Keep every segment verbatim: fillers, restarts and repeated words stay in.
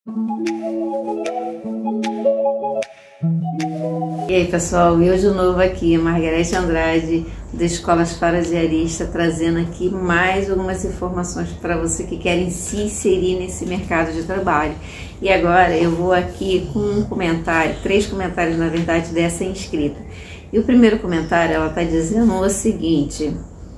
E aí pessoal, eu de novo aqui, Margarete Andrade, da Escolas Faradiarista, trazendo aqui mais algumas informações para você que querem se inserir nesse mercado de trabalho. E agora eu vou aqui com um comentário, três comentários na verdade dessa inscrita. E o primeiro comentário, ela está dizendo o seguinte: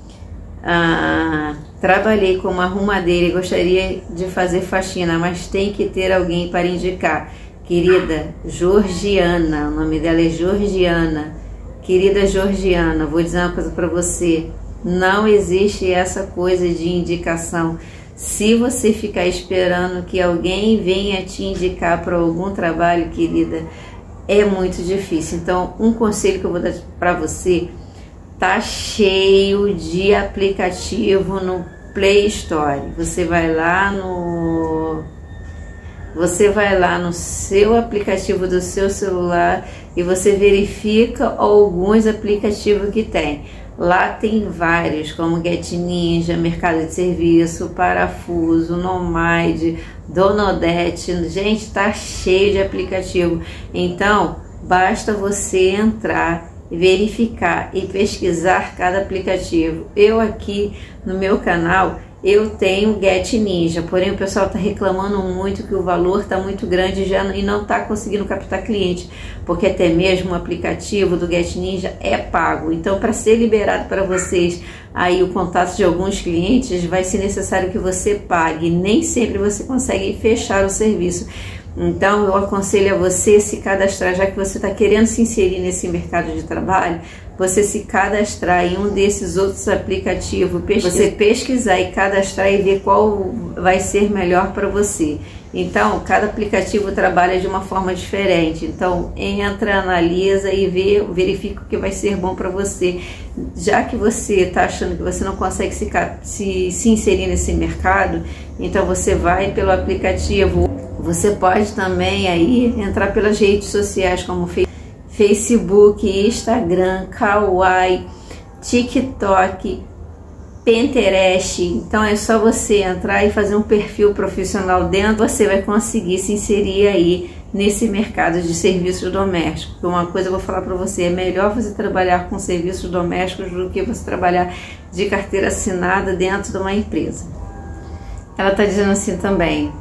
ah, trabalhei como arrumadeira e gostaria de fazer faxina, mas tem que ter alguém para indicar. Querida Georgiana, o nome dela é Georgiana. Querida Georgiana, vou dizer uma coisa para você: não existe essa coisa de indicação. Se você ficar esperando que alguém venha te indicar para algum trabalho, querida, é muito difícil. Então, um conselho que eu vou dar para você: tá cheio de aplicativo no Play Store. Você vai lá no Você vai lá no seu aplicativo do seu celular e você verifica alguns aplicativos que tem. Lá tem vários, como Get Ninja, Mercado de Serviço, Parafuso, Nomad, Donodete. Gente, tá cheio de aplicativo. Então, basta você entrar, verificar e pesquisar cada aplicativo. Eu aqui no meu canal, eu tenho Get Ninja, porém o pessoal está reclamando muito que o valor está muito grande já e não está conseguindo captar cliente, porque até mesmo o aplicativo do Get Ninja é pago. Então, para ser liberado para vocês aí o contato de alguns clientes, vai ser necessário que você pague. Nem sempre você consegue fechar o serviço. Então, eu aconselho a você se cadastrar, já que você está querendo se inserir nesse mercado de trabalho, você se cadastrar em um desses outros aplicativos, você pesquisar e cadastrar e ver qual vai ser melhor para você. Então, cada aplicativo trabalha de uma forma diferente. Então, entra, analisa e vê, verifica o que vai ser bom para você. Já que você está achando que você não consegue se, se, se inserir nesse mercado, então você vai pelo aplicativo. Você pode também aí entrar pelas redes sociais como Facebook, Instagram, Kawaii, TikTok, Pinterest. Então é só você entrar e fazer um perfil profissional dentro, você vai conseguir se inserir aí nesse mercado de serviços domésticos. Uma coisa eu vou falar para você: é melhor você trabalhar com serviços domésticos do que você trabalhar de carteira assinada dentro de uma empresa. Ela está dizendo assim também: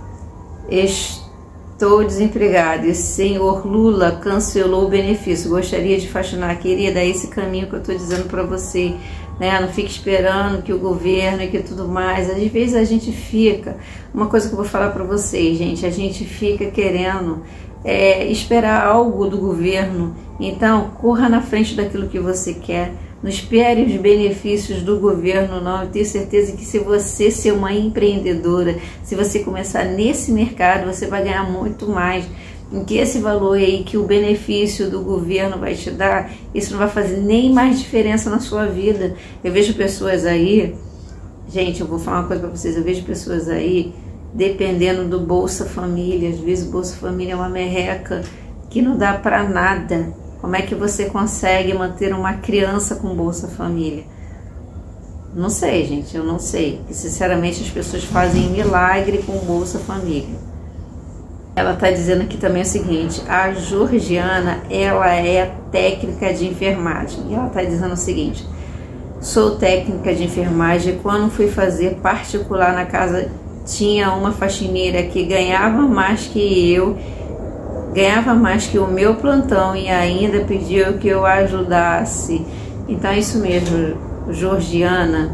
estou desempregado e o senhor Lula cancelou o benefício. Gostaria de faxinar, querida. É esse caminho que eu estou dizendo para você, né? Não fique esperando que o governo e que tudo mais. Às vezes a gente fica, uma coisa que eu vou falar para vocês, gente, a gente fica querendo é, esperar algo do governo. Então, corra na frente daquilo que você quer. Não espere os benefícios do governo, não. Eu tenho certeza que se você ser uma empreendedora, se você começar nesse mercado, você vai ganhar muito mais. Em que esse valor aí que o benefício do governo vai te dar, isso não vai fazer nem mais diferença na sua vida. Eu vejo pessoas aí, gente, eu vou falar uma coisa para vocês, eu vejo pessoas aí dependendo do Bolsa Família. Às vezes o Bolsa Família é uma merreca que não dá para nada. Como é que você consegue manter uma criança com Bolsa Família? Não sei, gente, eu não sei. E, sinceramente, as pessoas fazem milagre com Bolsa Família. Ela está dizendo aqui também o seguinte: a Georgiana, ela é técnica de enfermagem. E ela está dizendo o seguinte: sou técnica de enfermagem e quando fui fazer particular na casa, tinha uma faxineira que ganhava mais que eu, ganhava mais que o meu plantão e ainda pediu que eu ajudasse. Então é isso mesmo, Georgiana.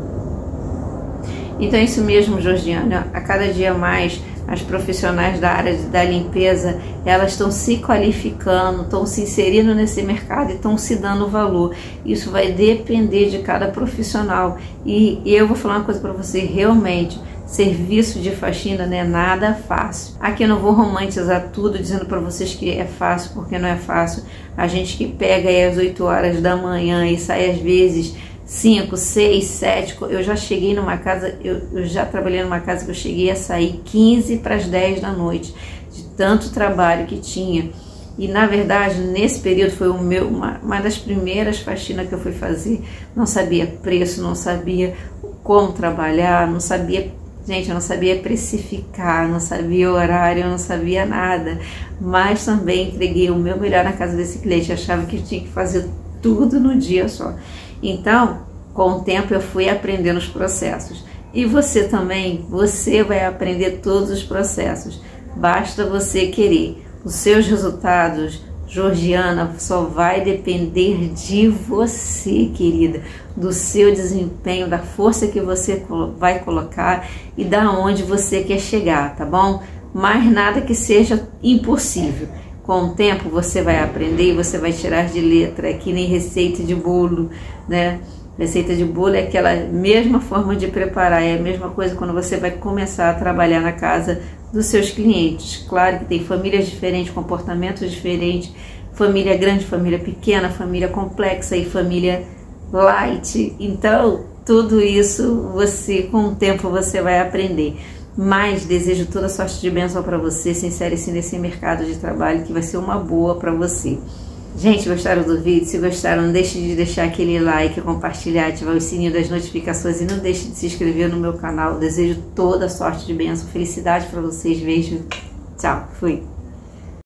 Então é isso mesmo, Georgiana. A cada dia mais as profissionais da área da limpeza, elas estão se qualificando, estão se inserindo nesse mercado e estão se dando valor. Isso vai depender de cada profissional. E eu vou falar uma coisa para você, realmente, serviço de faxina não é nada fácil. Aqui eu não vou romantizar tudo dizendo para vocês que é fácil, porque não é fácil. A gente que pega aí às oito horas da manhã e sai às vezes cinco, seis, sete. Eu já cheguei numa casa, eu, eu já trabalhei numa casa que eu cheguei a sair quinze para as dez da noite, de tanto trabalho que tinha. E na verdade, nesse período foi o meu, uma, uma das primeiras faxinas que eu fui fazer. Não sabia preço, não sabia como trabalhar, não sabia Gente, eu não sabia precificar, não sabia horário, eu não sabia nada, mas também entreguei o meu melhor na casa desse cliente. Eu achava que eu tinha que fazer tudo no dia só. Então, com o tempo eu fui aprendendo os processos. E você também, você vai aprender todos os processos. Basta você querer. Os seus resultados, Georgiana, só vai depender de você, querida, do seu desempenho, da força que você vai colocar e da onde você quer chegar, tá bom? Mas nada que seja impossível. Com o tempo você vai aprender e você vai tirar de letra, é que nem receita de bolo, né? Receita de bolo é aquela mesma forma de preparar, é a mesma coisa quando você vai começar a trabalhar na casa dos seus clientes. Claro que tem famílias diferentes, comportamentos diferentes, família grande, família pequena, família complexa e família light. Então, tudo isso você, com o tempo, você vai aprender. Mas desejo toda sorte de bênção para você, se insere-se nesse mercado de trabalho que vai ser uma boa para você. Gente, gostaram do vídeo? Se gostaram, não deixe de deixar aquele like, compartilhar, ativar o sininho das notificações e não deixe de se inscrever no meu canal. Desejo toda sorte de bênção, felicidade para vocês. Beijo, tchau, fui.